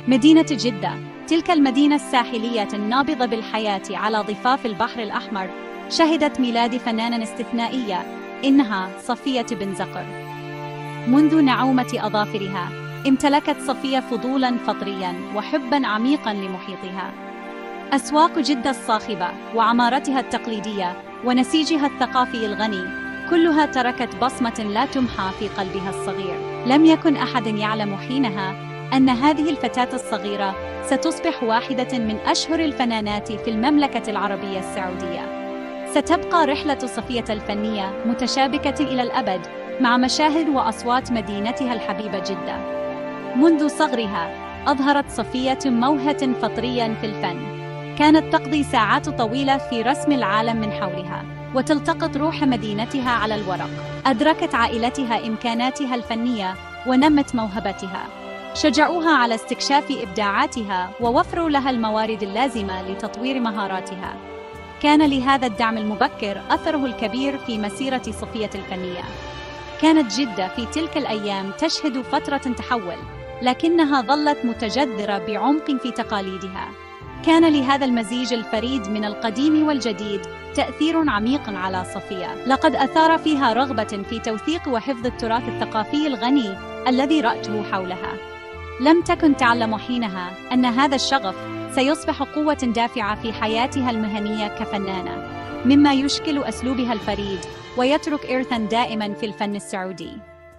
مدينة جدة، تلك المدينة الساحلية النابضة بالحياة على ضفاف البحر الأحمر، شهدت ميلاد فنانة استثنائية، إنها صفية بن زقر. منذ نعومة أظافرها، امتلكت صفية فضولاً فطرياً وحباً عميقاً لمحيطها. أسواق جدة الصاخبة وعمارتها التقليدية ونسيجها الثقافي الغني، كلها تركت بصمة لا تمحى في قلبها الصغير. لم يكن أحد يعلم حينها أن هذه الفتاة الصغيرة ستصبح واحدة من أشهر الفنانات في المملكة العربية السعودية. ستبقى رحلة صفية الفنية متشابكة إلى الأبد مع مشاهد وأصوات مدينتها الحبيبة جدة. منذ صغرها أظهرت صفية موهة فطرياً في الفن. كانت تقضي ساعات طويلة في رسم العالم من حولها وتلتقط روح مدينتها على الورق. أدركت عائلتها إمكاناتها الفنية ونمت موهبتها. شجعوها على استكشاف إبداعاتها ووفروا لها الموارد اللازمة لتطوير مهاراتها. كان لهذا الدعم المبكر أثره الكبير في مسيرة صفية الفنية. كانت جدة في تلك الأيام تشهد فترة تحول، لكنها ظلت متجذرة بعمق في تقاليدها. كان لهذا المزيج الفريد من القديم والجديد تأثير عميق على صفية. لقد أثار فيها رغبة في توثيق وحفظ التراث الثقافي الغني الذي رأته حولها. لم تكن تعلم حينها أن هذا الشغف سيصبح قوة دافعة في حياتها المهنية كفنانة، مما يشكل أسلوبها الفريد ويترك إرثاً دائماً في الفن السعودي.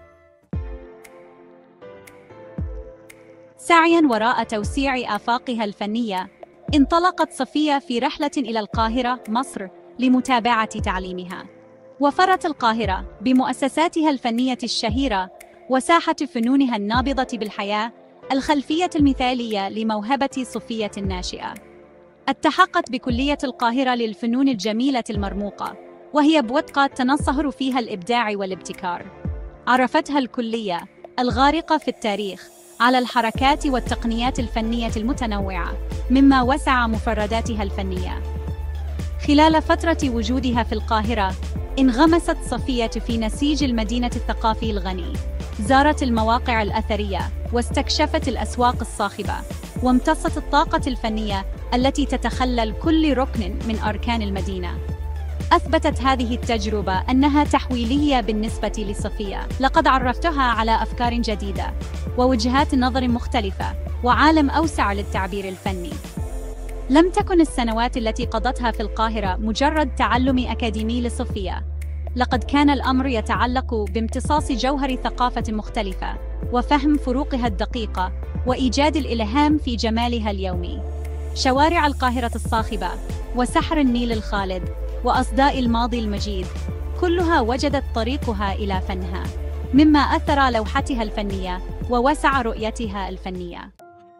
سعياً وراء توسيع آفاقها الفنية، انطلقت صفية في رحلة إلى القاهرة، مصر، لمتابعة تعليمها. وفرت القاهرة بمؤسساتها الفنية الشهيرة وساحة فنونها النابضة بالحياة الخلفية المثالية لموهبة صفية الناشئة. التحقت بكلية القاهرة للفنون الجميلة المرموقة، وهي بوتقة تنصهر فيها الإبداع والابتكار. عرفتها الكلية الغارقة في التاريخ على الحركات والتقنيات الفنية المتنوعة، مما وسع مفرداتها الفنية. خلال فترة وجودها في القاهرة، انغمست صفية في نسيج المدينة الثقافي الغني. زارت المواقع الأثرية واستكشفت الأسواق الصاخبة، وامتصت الطاقة الفنية التي تتخلل كل ركن من أركان المدينة. أثبتت هذه التجربة أنها تحويلية بالنسبة لصفية. لقد عرفتها على أفكار جديدة ووجهات نظر مختلفة وعالم أوسع للتعبير الفني. لم تكن السنوات التي قضتها في القاهرة مجرد تعلم أكاديمي لصفية. لقد كان الأمر يتعلق بامتصاص جوهر ثقافة مختلفة وفهم فروقها الدقيقة وإيجاد الإلهام في جمالها اليومي. شوارع القاهرة الصاخبة وسحر النيل الخالد وأصداء الماضي المجيد، كلها وجدت طريقها إلى فنها، مما أثر لوحتها الفنية ووسع رؤيتها الفنية.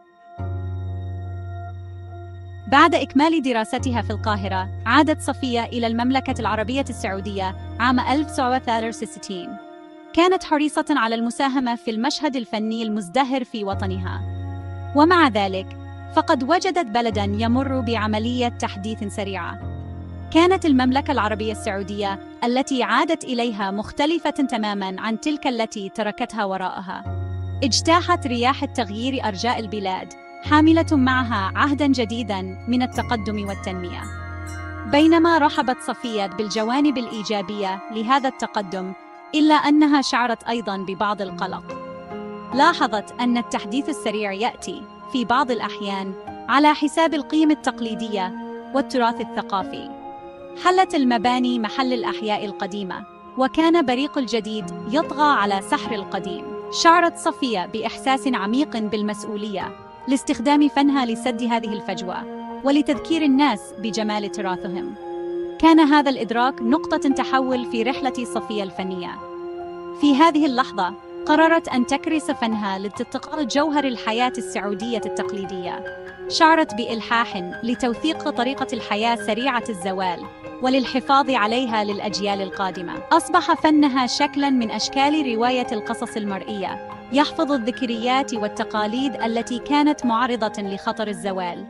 بعد إكمال دراستها في القاهرة، عادت صفية إلى المملكة العربية السعودية عام 1963. كانت حريصة على المساهمة في المشهد الفني المزدهر في وطنها، ومع ذلك فقد وجدت بلداً يمر بعملية تحديث سريعة. كانت المملكة العربية السعودية التي عادت إليها مختلفة تماماً عن تلك التي تركتها وراءها. اجتاحت رياح التغيير أرجاء البلاد، حاملة معها عهداً جديداً من التقدم والتنمية. بينما رحبت صفية بالجوانب الإيجابية لهذا التقدم، إلا أنها شعرت أيضاً ببعض القلق. لاحظت أن التحديث السريع يأتي في بعض الأحيان على حساب القيم التقليدية والتراث الثقافي. حلت المباني محل الأحياء القديمة، وكان بريق الجديد يطغى على سحر القديم. شعرت صفية بإحساس عميق بالمسؤولية لاستخدام فنها لسد هذه الفجوة ولتذكير الناس بجمال تراثهم. كان هذا الإدراك نقطة تحول في رحلة صفية الفنية. في هذه اللحظة قررت أن تكرس فنها لالتقاط جوهر الحياة السعودية التقليدية. شعرت بإلحاح لتوثيق طريقة الحياة سريعة الزوال وللحفاظ عليها للأجيال القادمة. أصبح فنها شكلاً من أشكال رواية القصص المرئية، يحفظ الذكريات والتقاليد التي كانت معرضة لخطر الزوال.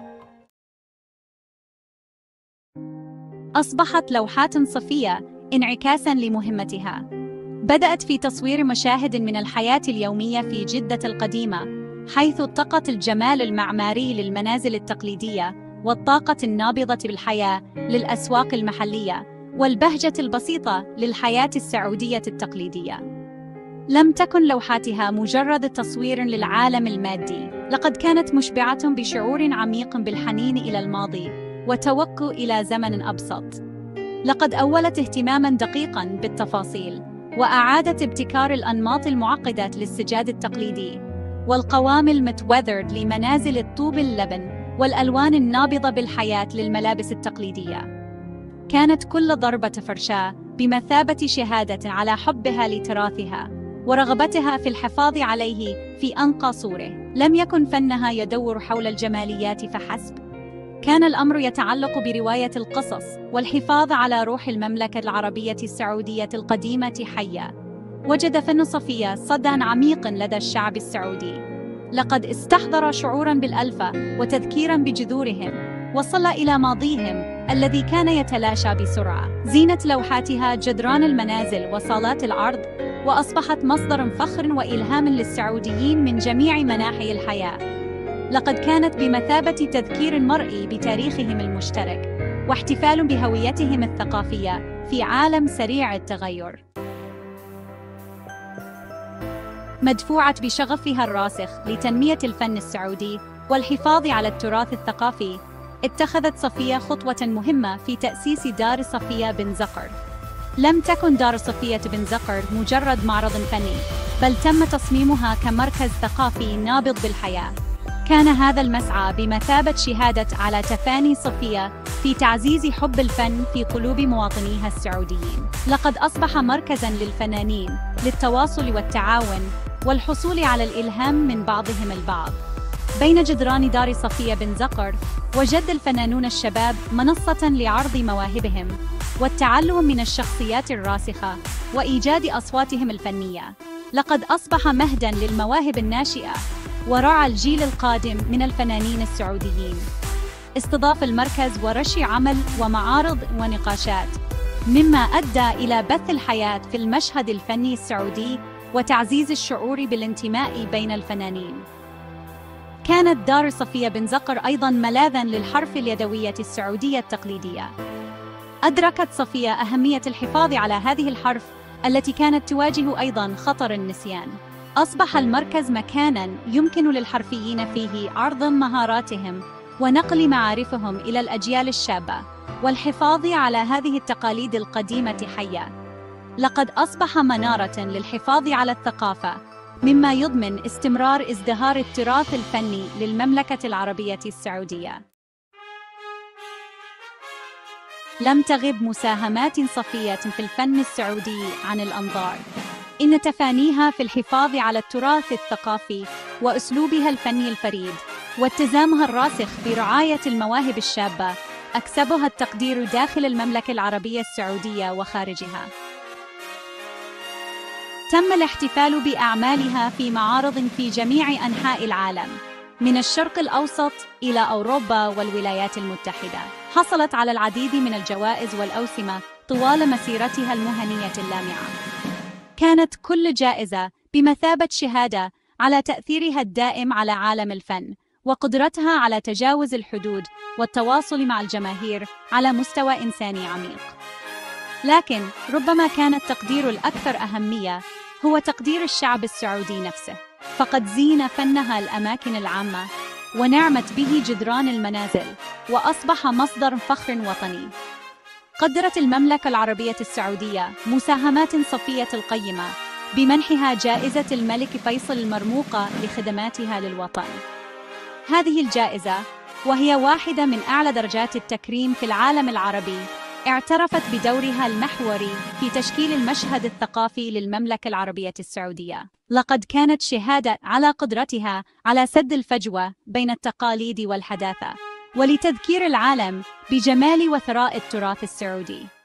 أصبحت لوحات صفية انعكاساً لمهمتها. بدأت في تصوير مشاهد من الحياة اليومية في جدة القديمة، حيث التقط الجمال المعماري للمنازل التقليدية والطاقة النابضة بالحياة للأسواق المحلية والبهجة البسيطة للحياة السعودية التقليدية. لم تكن لوحاتها مجرد تصوير للعالم المادي، لقد كانت مشبعة بشعور عميق بالحنين إلى الماضي وتوجه إلى زمن أبسط. لقد أولت اهتماماً دقيقاً بالتفاصيل، وأعادت ابتكار الأنماط المعقدة للسجاد التقليدي والقوام المتوذرد لمنازل الطوب اللبن والألوان النابضة بالحياة للملابس التقليدية. كانت كل ضربة فرشاة بمثابة شهادة على حبها لتراثها ورغبتها في الحفاظ عليه في أنقى صوره. لم يكن فنها يدور حول الجماليات فحسب، كان الأمر يتعلق برواية القصص والحفاظ على روح المملكة العربية السعودية القديمة حية. وجد فن صفية صدى عميق لدى الشعب السعودي، لقد استحضر شعوراً بالألفة وتذكيراً بجذورهم، وصل إلى ماضيهم الذي كان يتلاشى بسرعة. زينت لوحاتها جدران المنازل وصالات العرض، وأصبحت مصدر فخر وإلهام للسعوديين من جميع مناحي الحياة. لقد كانت بمثابة تذكير مرئي بتاريخهم المشترك واحتفال بهويتهم الثقافية في عالم سريع التغير. مدفوعة بشغفها الراسخ لتنمية الفن السعودي والحفاظ على التراث الثقافي، اتخذت صفية خطوة مهمة في تأسيس دار صفية بن زقر. لم تكن دار صفية بن زقر مجرد معرض فني، بل تم تصميمها كمركز ثقافي نابض بالحياة. كان هذا المسعى بمثابة شهادة على تفاني صفية في تعزيز حب الفن في قلوب مواطنيها السعوديين. لقد أصبح مركزاً للفنانين للتواصل والتعاون والحصول على الإلهام من بعضهم البعض. بين جدران دار صفية بن زقر وجد الفنانون الشباب منصة لعرض مواهبهم والتعلم من الشخصيات الراسخة وإيجاد أصواتهم الفنية. لقد أصبح مهداً للمواهب الناشئة ورعى الجيل القادم من الفنانين السعوديين. استضاف المركز ورش عمل ومعارض ونقاشات، مما أدى إلى بث الحياة في المشهد الفني السعودي وتعزيز الشعور بالانتماء بين الفنانين. كانت دار صفية بن زقر أيضاً ملاذاً للحرف اليدوية السعودية التقليدية. أدركت صفية أهمية الحفاظ على هذه الحرف التي كانت تواجه أيضاً خطر النسيان. أصبح المركز مكاناً يمكن للحرفيين فيه عرض مهاراتهم ونقل معارفهم إلى الأجيال الشابة والحفاظ على هذه التقاليد القديمة حية. لقد أصبح منارة للحفاظ على الثقافة، مما يضمن استمرار ازدهار التراث الفني للمملكة العربية السعودية. لم تغب مساهمات صفية في الفن السعودي عن الأنظار. إن تفانيها في الحفاظ على التراث الثقافي وأسلوبها الفني الفريد والتزامها الراسخ برعاية المواهب الشابة أكسبها التقدير داخل المملكة العربية السعودية وخارجها. تم الاحتفال بأعمالها في معارض في جميع أنحاء العالم، من الشرق الأوسط إلى أوروبا والولايات المتحدة. حصلت على العديد من الجوائز والأوسمة طوال مسيرتها المهنية اللامعة. كانت كل جائزة بمثابة شهادة على تأثيرها الدائم على عالم الفن وقدرتها على تجاوز الحدود والتواصل مع الجماهير على مستوى إنساني عميق. لكن ربما كان التقدير الأكثر أهمية هو تقدير الشعب السعودي نفسه، فقد زين فنها الأماكن العامة ونعمت به جدران المنازل وأصبح مصدر فخر وطني. قدرت المملكة العربية السعودية مساهمات صفية القيمة بمنحها جائزة الملك فيصل المرموقة لخدماتها للوطن. هذه الجائزة، وهي واحدة من أعلى درجات التكريم في العالم العربي، اعترفت بدورها المحوري في تشكيل المشهد الثقافي للمملكة العربية السعودية. لقد كانت شهادة على قدرتها على سد الفجوة بين التقاليد والحداثة، ولتذكير العالم بجمال وثراء التراث السعودي.